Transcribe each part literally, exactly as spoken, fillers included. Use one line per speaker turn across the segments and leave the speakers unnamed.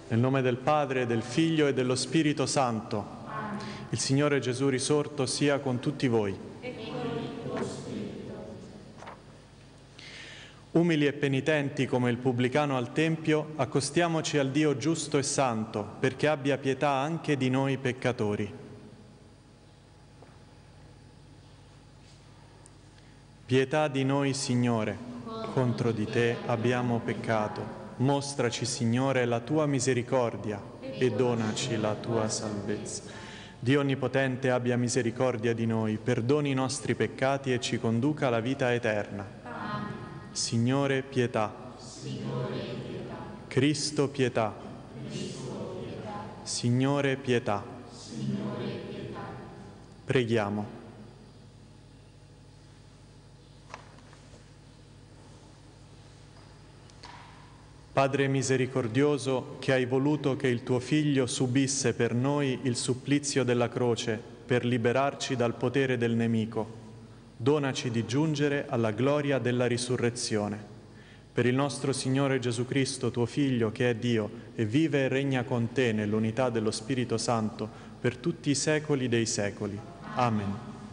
Nel nome del Padre, del Figlio e dello Spirito Santo.
Amen.
Il Signore Gesù risorto sia con tutti voi.
E con il tuo spirito.
Umili e penitenti come il pubblicano al Tempio, accostiamoci al Dio giusto e santo, perché abbia pietà anche di noi peccatori. Pietà di noi, Signore, contro di te abbiamo peccato. Mostraci, Signore, la tua misericordia e donaci la tua salvezza. Dio Onnipotente abbia misericordia di noi, perdoni i nostri peccati e ci conduca alla vita eterna.
Amen.
Signore, pietà.
Signore, pietà.
Cristo, pietà.
Cristo, pietà.
Signore, pietà.
Signore, pietà.
Preghiamo. Padre misericordioso, che hai voluto che il tuo Figlio subisse per noi il supplizio della croce per liberarci dal potere del nemico, donaci di giungere alla gloria della risurrezione. Per il nostro Signore Gesù Cristo, tuo Figlio, che è Dio e vive e regna con te nell'unità dello Spirito Santo per tutti i secoli dei secoli. Amen.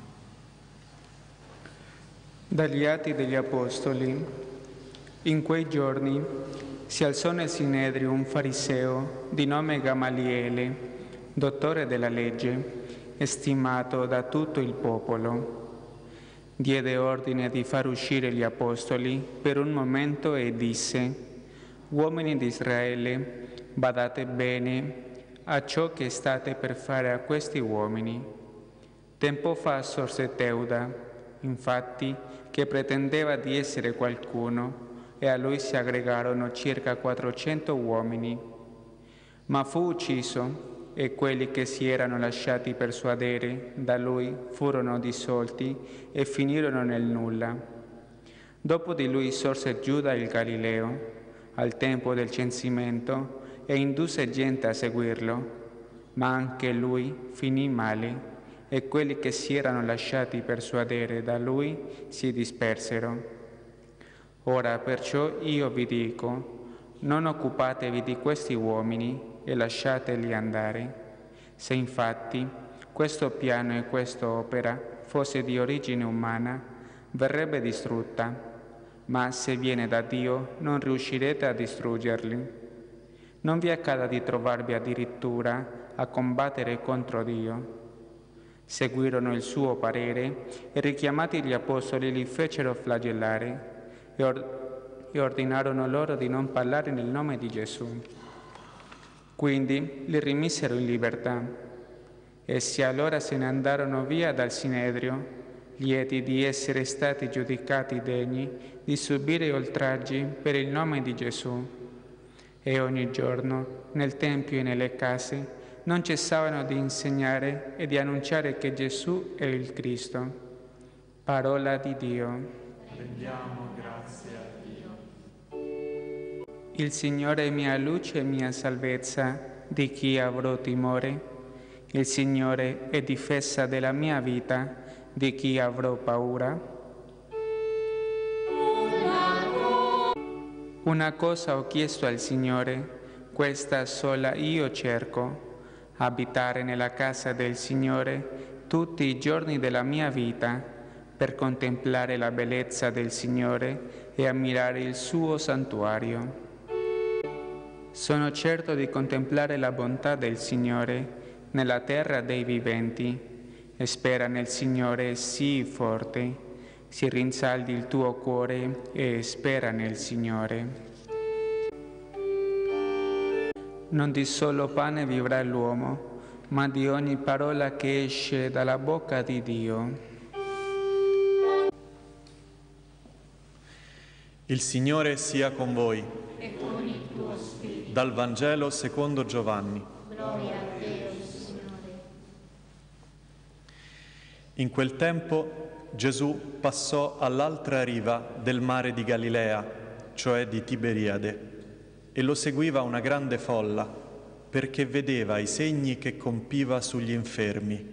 Dagli Atti degli Apostoli. In quei giorni si alzò nel Sinedrio un fariseo di nome Gamaliele, dottore della legge, stimato da tutto il popolo. Diede ordine di far uscire gli apostoli per un momento e disse: «Uomini di Israele, badate bene a ciò che state per fare a questi uomini. Tempo fa sorse Teuda, infatti, che pretendeva di essere qualcuno, e a lui si aggregarono circa quattrocento uomini. Ma fu ucciso e quelli che si erano lasciati persuadere da lui furono dissolti e finirono nel nulla. Dopo di lui sorse Giuda il Galileo, al tempo del censimento, e indusse gente a seguirlo, ma anche lui finì male, e quelli che si erano lasciati persuadere da lui si dispersero. Ora perciò io vi dico, non occupatevi di questi uomini e lasciateli andare. Se infatti questo piano e questa opera fosse di origine umana, verrebbe distrutta, ma se viene da Dio non riuscirete a distruggerli. Non vi accada di trovarvi addirittura a combattere contro Dio». Seguirono il suo parere e richiamati gli apostoli li fecero flagellare e, or- e ordinarono loro di non parlare nel nome di Gesù. Quindi li rimisero in libertà. Essi allora se ne andarono via dal Sinedrio, lieti di essere stati giudicati degni di subire oltraggi per il nome di Gesù. E ogni giorno, nel Tempio e nelle case, non cessavano di insegnare e di annunciare che Gesù è il Cristo. Parola di Dio.
Rendiamo grazie a Dio.
Il Signore è mia luce e mia salvezza, di chi avrò timore? Il Signore è difesa della mia vita, di chi avrò paura? Una cosa ho chiesto al Signore, questa sola io cerco, abitare nella casa del Signore tutti i giorni della mia vita, per contemplare la bellezza del Signore e ammirare il suo santuario. Sono certo di contemplare la bontà del Signore nella terra dei viventi, e spera nel Signore sii forte, si rinsaldi il tuo cuore e spera nel Signore. Non di solo pane vivrà l'uomo, ma di ogni parola che esce dalla bocca di Dio.
Il Signore sia con voi.
E con il tuo spirito.
Dal Vangelo secondo Giovanni.
Gloria a te, Signore.
In quel tempo Gesù passò all'altra riva del mare di Galilea, cioè di Tiberiade, e lo seguiva una grande folla, perché vedeva i segni che compiva sugli infermi.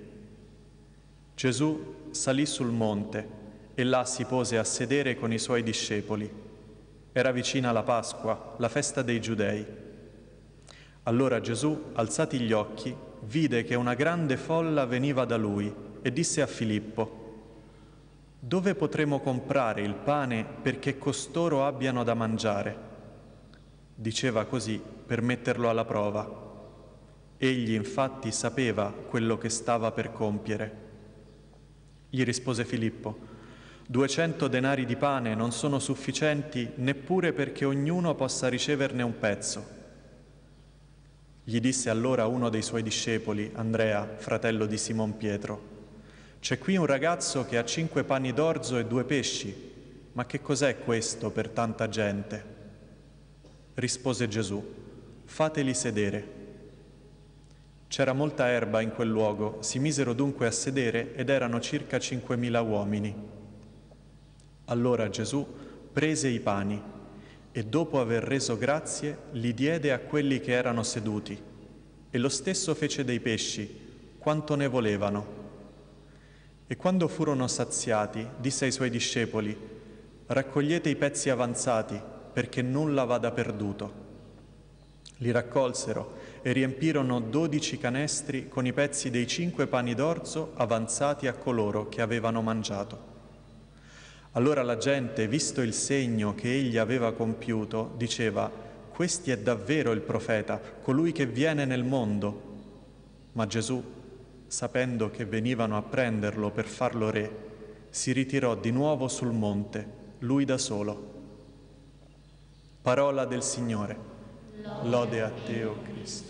Gesù salì sul monte e là si pose a sedere con i suoi discepoli. Era vicina la Pasqua, la festa dei Giudei. Allora Gesù, alzati gli occhi, vide che una grande folla veniva da lui e disse a Filippo: «Dove potremo comprare il pane perché costoro abbiano da mangiare?» Diceva così per metterlo alla prova. Egli infatti sapeva quello che stava per compiere. Gli rispose Filippo: «Duecento denari di pane non sono sufficienti neppure perché ognuno possa riceverne un pezzo». Gli disse allora uno dei suoi discepoli, Andrea, fratello di Simon Pietro: «C'è qui un ragazzo che ha cinque pani d'orzo e due pesci, ma che cos'è questo per tanta gente?» Rispose Gesù: «Fateli sedere». C'era molta erba in quel luogo, si misero dunque a sedere ed erano circa cinquemila uomini. Allora Gesù prese i pani e dopo aver reso grazie li diede a quelli che erano seduti, e lo stesso fece dei pesci, quanto ne volevano. E quando furono saziati, disse ai suoi discepoli: «Raccogliete i pezzi avanzati, perché nulla vada perduto». Li raccolsero e riempirono dodici canestri con i pezzi dei cinque pani d'orzo avanzati a coloro che avevano mangiato. Allora la gente, visto il segno che egli aveva compiuto, diceva: «Questi è davvero il profeta, colui che viene nel mondo». Ma Gesù, sapendo che venivano a prenderlo per farlo re, si ritirò di nuovo sul monte, lui da solo. Parola del Signore. Lode a te, o Cristo.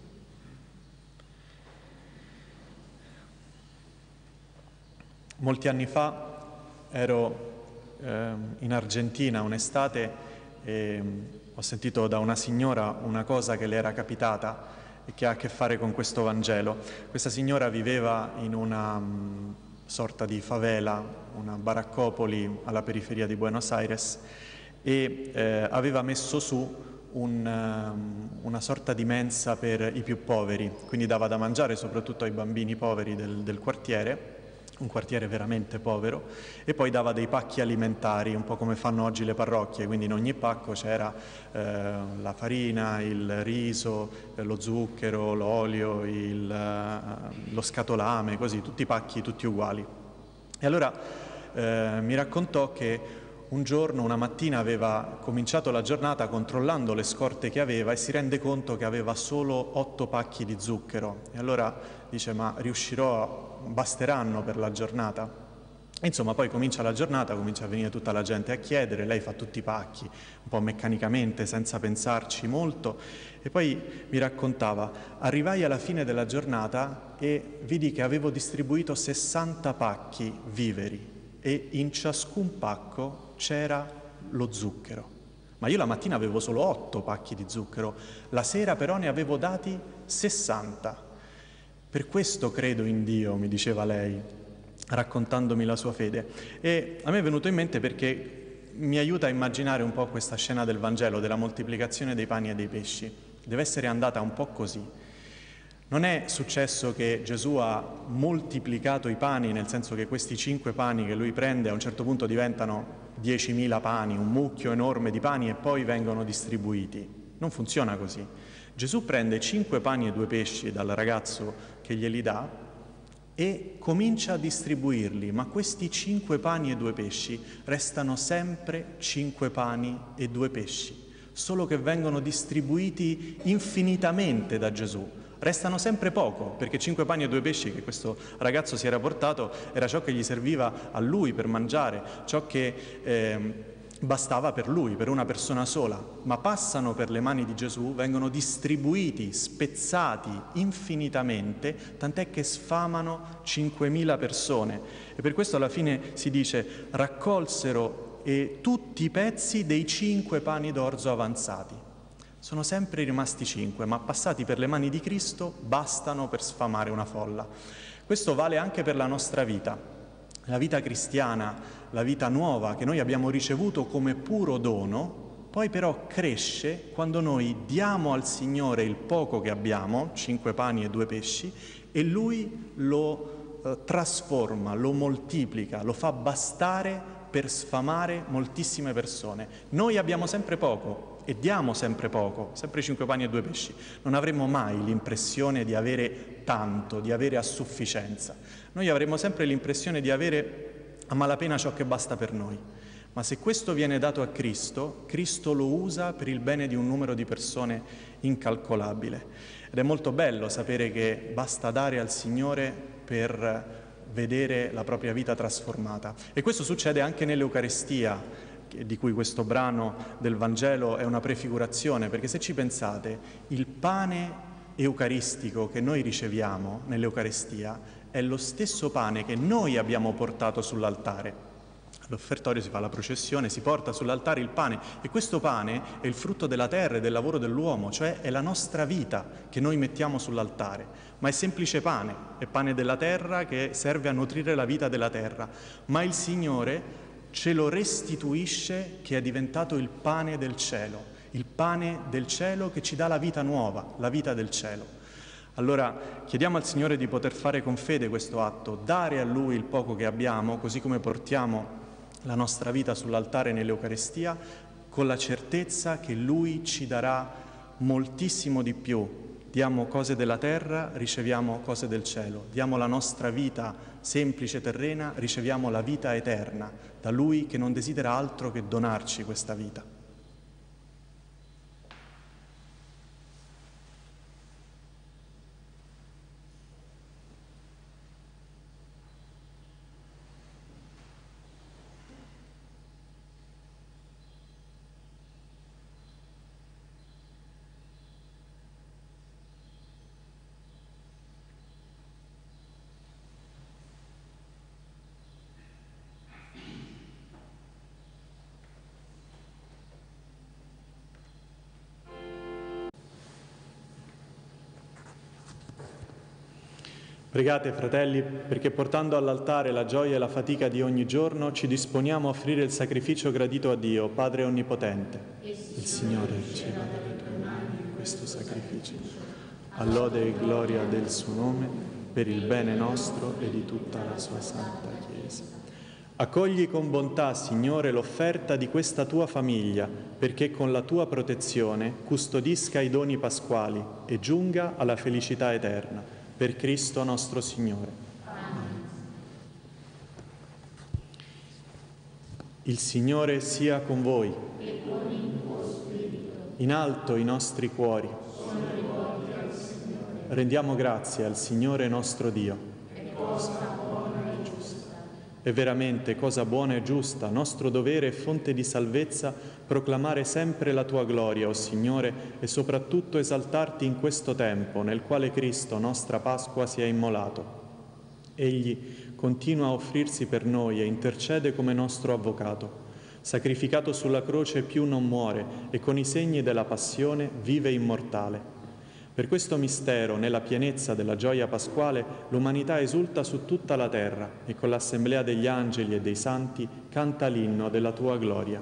Molti anni fa ero eh, in Argentina un'estate e ho sentito da una signora una cosa che le era capitata e che ha a che fare con questo Vangelo. Questa signora viveva in una um, sorta di favela, una baraccopoli alla periferia di Buenos Aires, e eh, aveva messo su un, um, una sorta di mensa per i più poveri, quindi dava da mangiare soprattutto ai bambini poveri del, del quartiere, un quartiere veramente povero, e poi dava dei pacchi alimentari, un po' come fanno oggi le parrocchie, quindi in ogni pacco c'era eh, la farina, il riso, eh, lo zucchero, l'olio, il, eh, lo scatolame, così, tutti i pacchi tutti uguali. E allora eh, mi raccontò che un giorno, una mattina, aveva cominciato la giornata controllando le scorte che aveva e si rende conto che aveva solo otto pacchi di zucchero. E allora dice: ma riuscirò, basteranno per la giornata? E insomma, poi comincia la giornata, comincia a venire tutta la gente a chiedere, lei fa tutti i pacchi, un po' meccanicamente, senza pensarci molto. E poi mi raccontava: arrivai alla fine della giornata e vidi che avevo distribuito sessanta pacchi viveri e in ciascun pacco c'era lo zucchero. Ma io la mattina avevo solo otto pacchi di zucchero, la sera però ne avevo dati sessanta. Per questo credo in Dio, mi diceva lei, raccontandomi la sua fede. E a me è venuto in mente perché mi aiuta a immaginare un po' questa scena del Vangelo, della moltiplicazione dei pani e dei pesci. Deve essere andata un po' così. Non è successo che Gesù ha moltiplicato i pani, nel senso che questi cinque pani che lui prende a un certo punto diventano diecimila pani, un mucchio enorme di pani, e poi vengono distribuiti. Non funziona così. Gesù prende cinque pani e due pesci dal ragazzo che glieli dà e comincia a distribuirli, ma questi cinque pani e due pesci restano sempre cinque pani e due pesci, solo che vengono distribuiti infinitamente da Gesù. Restano sempre poco, perché cinque pani e due pesci che questo ragazzo si era portato era ciò che gli serviva a lui per mangiare, ciò che eh, bastava per lui, per una persona sola, ma passano per le mani di Gesù, vengono distribuiti, spezzati infinitamente, tant'è che sfamano cinquemila persone. E per questo alla fine si dice: raccolsero eh, tutti i pezzi dei cinque pani d'orzo avanzati. Sono sempre rimasti cinque, ma passati per le mani di Cristo bastano per sfamare una folla. Questo vale anche per la nostra vita, la vita cristiana, la vita nuova che noi abbiamo ricevuto come puro dono, poi però cresce quando noi diamo al Signore il poco che abbiamo, cinque pani e due pesci, e Lui lo eh, trasforma, lo moltiplica, lo fa bastare per sfamare moltissime persone. Noi abbiamo sempre poco e diamo sempre poco, sempre cinque pani e due pesci, non avremo mai l'impressione di avere tanto, di avere a sufficienza. Noi avremo sempre l'impressione di avere a malapena ciò che basta per noi. Ma se questo viene dato a Cristo, Cristo lo usa per il bene di un numero di persone incalcolabile. Ed è molto bello sapere che basta dare al Signore per vedere la propria vita trasformata. E questo succede anche nell'Eucaristia, di cui questo brano del Vangelo è una prefigurazione, perché se ci pensate, il pane eucaristico che noi riceviamo nell'Eucaristia è lo stesso pane che noi abbiamo portato sull'altare. All'offertorio si fa la processione, si porta sull'altare il pane e questo pane è il frutto della terra e del lavoro dell'uomo, cioè è la nostra vita che noi mettiamo sull'altare, ma è semplice pane, è pane della terra che serve a nutrire la vita della terra, ma il Signore ce lo restituisce che è diventato il pane del cielo, il pane del cielo che ci dà la vita nuova, la vita del cielo. Allora chiediamo al Signore di poter fare con fede questo atto, dare a Lui il poco che abbiamo, così come portiamo la nostra vita sull'altare nell'Eucaristia, con la certezza che Lui ci darà moltissimo di più. Diamo cose della terra, riceviamo cose del cielo. Diamo la nostra vita semplice terrena, riceviamo la vita eterna da Lui che non desidera altro che donarci questa vita. Pregate, fratelli, perché portando all'altare la gioia e la fatica di ogni giorno ci disponiamo a offrire il sacrificio gradito a Dio, Padre Onnipotente. Il Signore riceva dalle tue mani questo sacrificio, all'ode e gloria del suo nome, per il bene nostro e di tutta la sua santa Chiesa. Accogli con bontà, Signore, l'offerta di questa tua famiglia, perché con la tua protezione custodisca i doni pasquali e giunga alla felicità eterna. Per Cristo nostro Signore. Amen. Il Signore sia con voi.
E con il tuo spirito.
In alto i nostri cuori.
Sono rivolti al Signore.
Rendiamo grazie al Signore nostro Dio.
È cosa buona e giusta.
È veramente cosa buona e giusta, nostro dovere e fonte di salvezza, proclamare sempre la tua gloria, o Signore, e soprattutto esaltarti in questo tempo nel quale Cristo, nostra Pasqua, si è immolato. Egli continua a offrirsi per noi e intercede come nostro avvocato. Sacrificato sulla croce più non muore e con i segni della passione vive immortale. Per questo mistero, nella pienezza della gioia pasquale, l'umanità esulta su tutta la terra e con l'assemblea degli angeli e dei santi canta l'inno della tua gloria.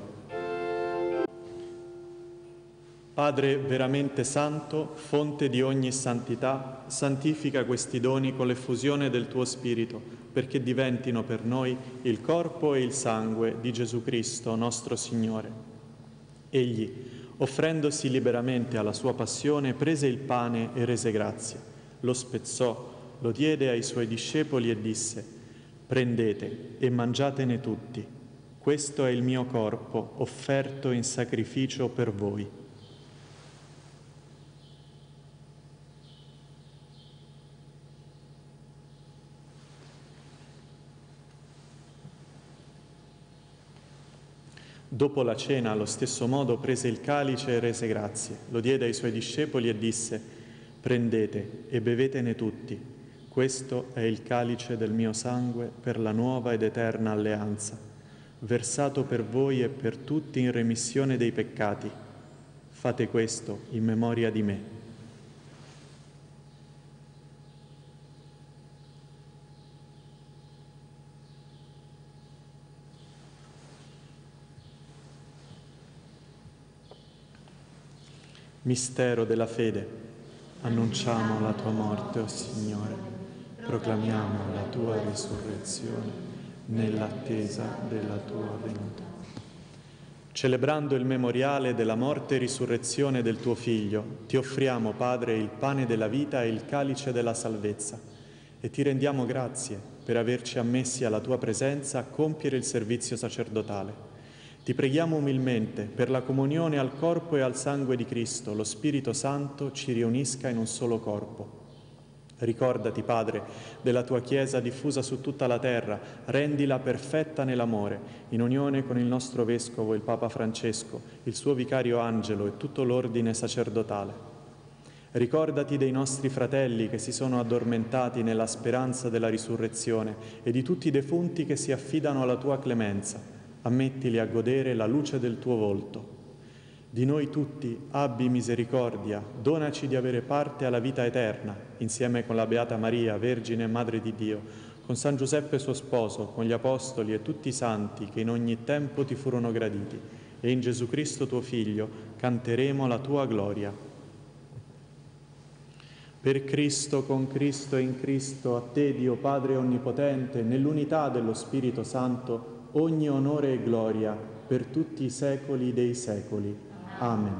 Padre veramente santo, fonte di ogni santità, santifica questi doni con l'effusione del tuo Spirito, perché diventino per noi il corpo e il sangue di Gesù Cristo, nostro Signore. Egli, offrendosi liberamente alla sua passione, prese il pane e rese grazie, lo spezzò, lo diede ai suoi discepoli e disse: «Prendete e mangiatene tutti, questo è il mio corpo offerto in sacrificio per voi». Dopo la cena, allo stesso modo, prese il calice e rese grazie, lo diede ai suoi discepoli e disse: «Prendete e bevetene tutti, questo è il calice del mio sangue per la nuova ed eterna alleanza, versato per voi e per tutti in remissione dei peccati. Fate questo in memoria di me». Mistero della fede. Annunciamo la tua morte, o Signore, proclamiamo la tua risurrezione nell'attesa della tua venuta. Celebrando il memoriale della morte e risurrezione del tuo Figlio, ti offriamo, Padre, il pane della vita e il calice della salvezza, e ti rendiamo grazie per averci ammessi alla tua presenza a compiere il servizio sacerdotale. Ti preghiamo umilmente per la comunione al corpo e al sangue di Cristo, lo Spirito Santo ci riunisca in un solo corpo. Ricordati, Padre, della tua Chiesa diffusa su tutta la terra, rendila perfetta nell'amore, in unione con il nostro Vescovo, il Papa Francesco, il suo vicario Angelo e tutto l'ordine sacerdotale. Ricordati dei nostri fratelli che si sono addormentati nella speranza della risurrezione e di tutti i defunti che si affidano alla tua clemenza. Ammettili a godere la luce del tuo volto. Di noi tutti abbi misericordia, donaci di avere parte alla vita eterna, insieme con la Beata Maria, Vergine e Madre di Dio, con San Giuseppe suo sposo, con gli Apostoli e tutti i santi che in ogni tempo ti furono graditi, e in Gesù Cristo tuo Figlio canteremo la tua gloria. Per Cristo, con Cristo e in Cristo, a te, Dio Padre Onnipotente, nell'unità dello Spirito Santo, ogni onore e gloria per tutti i secoli dei secoli. Amen.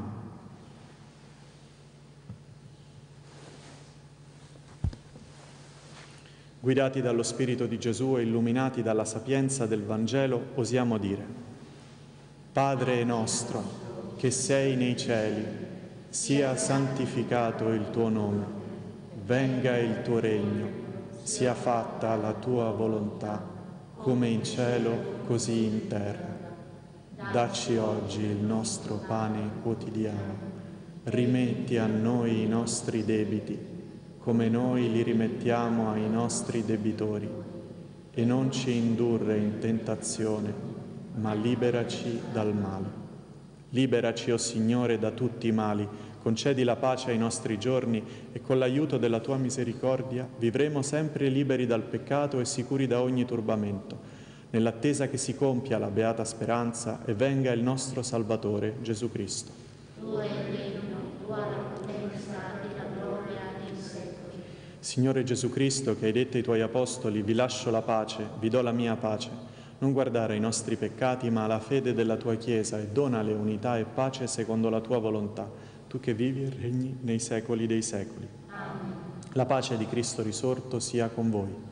Guidati dallo Spirito di Gesù e illuminati dalla sapienza del Vangelo, osiamo dire: Padre nostro, che sei nei cieli, sia santificato il tuo nome, venga il tuo regno, sia fatta la tua volontà, come in cielo, così in terra. Dacci oggi il nostro pane quotidiano, rimetti a noi i nostri debiti, come noi li rimettiamo ai nostri debitori, e non ci indurre in tentazione, ma liberaci dal male. Liberaci, o Signore, da tutti i mali, concedi la pace ai nostri giorni e con l'aiuto della tua misericordia vivremo sempre liberi dal peccato e sicuri da ogni turbamento, nell'attesa che si compia la beata speranza e venga il nostro Salvatore, Gesù Cristo.
Tuo è il regno, tua la potenza e la gloria nei secoli.
Signore Gesù Cristo, che hai detto ai tuoi Apostoli, vi lascio la pace, vi do la mia pace, non guardare ai nostri peccati, ma alla fede della tua Chiesa, e donale unità e pace secondo la tua volontà, tu che vivi e regni nei secoli dei secoli.
Amen.
La pace di Cristo risorto sia con voi.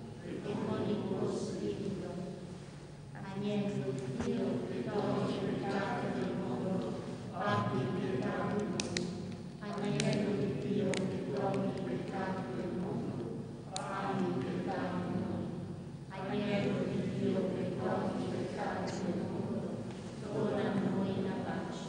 Agnello di Dio, che togli il peccato del mondo, abbi pietà di noi. Agnello di Dio, che togli il peccato del mondo, abbi pietà di noi. Agnello di Dio, che togli il peccato del mondo, dona a noi la pace.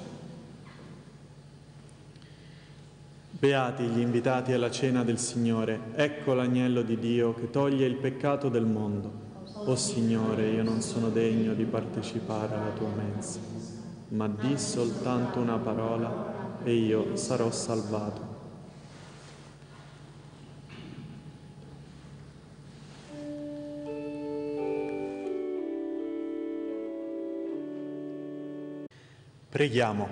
Beati gli invitati alla cena del Signore, ecco l'agnello di Dio che toglie il peccato del mondo. O Signore, io non sono degno di partecipare alla tua mensa, ma di soltanto una parola e io sarò salvato. Preghiamo.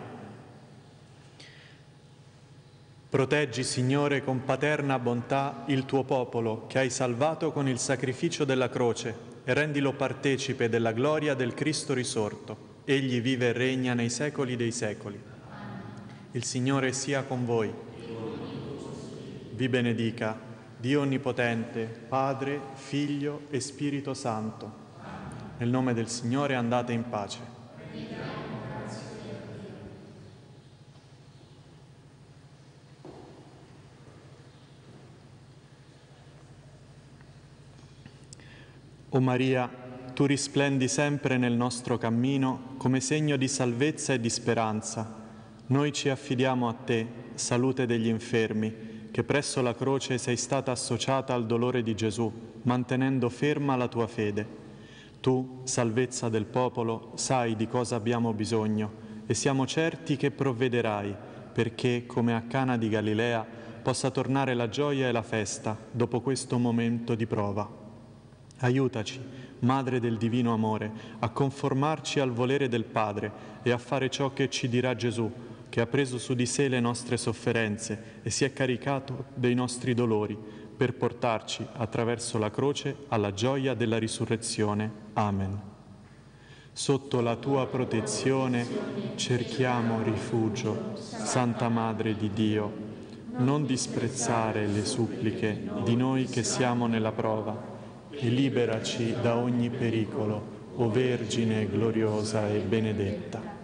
Proteggi, Signore, con paterna bontà il tuo popolo che hai salvato con il sacrificio della croce, e rendilo partecipe della gloria del Cristo risorto. Egli vive e regna nei secoli dei secoli. Il Signore sia con voi. Vi benedica Dio Onnipotente, Padre, Figlio e Spirito Santo. Nel nome del Signore andate in pace. O Maria, tu risplendi sempre nel nostro cammino come segno di salvezza e di speranza. Noi ci affidiamo a te, salute degli infermi, che presso la croce sei stata associata al dolore di Gesù, mantenendo ferma la tua fede. Tu, salvezza del popolo, sai di cosa abbiamo bisogno e siamo certi che provvederai, perché, come a Cana di Galilea, possa tornare la gioia e la festa dopo questo momento di prova. Aiutaci, Madre del Divino Amore, a conformarci al volere del Padre e a fare ciò che ci dirà Gesù, che ha preso su di sé le nostre sofferenze e si è caricato dei nostri dolori, per portarci, attraverso la croce, alla gioia della risurrezione. Amen. Sotto la tua protezione cerchiamo rifugio, Santa Madre di Dio. Non disprezzare le suppliche di noi che siamo nella prova e liberaci da ogni pericolo, o Vergine gloriosa e benedetta.